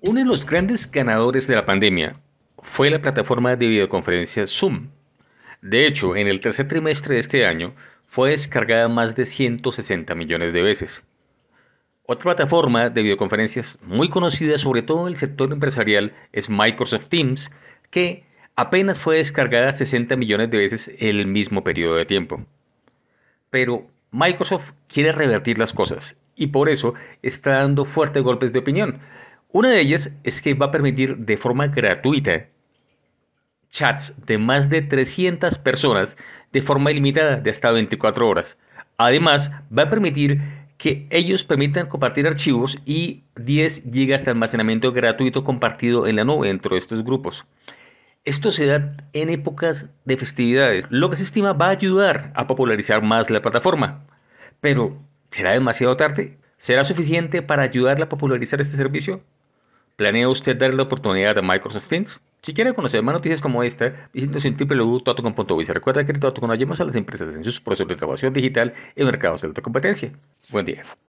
Uno de los grandes ganadores de la pandemia fue la plataforma de videoconferencia Zoom. De hecho, en el tercer trimestre de este año fue descargada más de 160 millones de veces. Otra plataforma de videoconferencias muy conocida, sobre todo en el sector empresarial, es Microsoft Teams, que apenas fue descargada 60 millones de veces en el mismo periodo de tiempo. Pero Microsoft quiere revertir las cosas y por eso está dando fuertes golpes de opinión. Una de ellas es que va a permitir de forma gratuita chats de más de 300 personas de forma ilimitada de hasta 24 horas. Además, va a permitir que ellos permitan compartir archivos y 10 gigas de almacenamiento gratuito compartido en la nube dentro de estos grupos. Esto se da en épocas de festividades, lo que se estima va a ayudar a popularizar más la plataforma. Pero, ¿será demasiado tarde? ¿Será suficiente para ayudarla a popularizar este servicio? ¿Planea usted darle la oportunidad a Microsoft Teams? Si quiere conocer más noticias como esta, visítenos en www.totocom.biz. Recuerda que en Totocom ayudamos a las empresas en sus procesos de transformación digital en mercados de alta competencia. Buen día.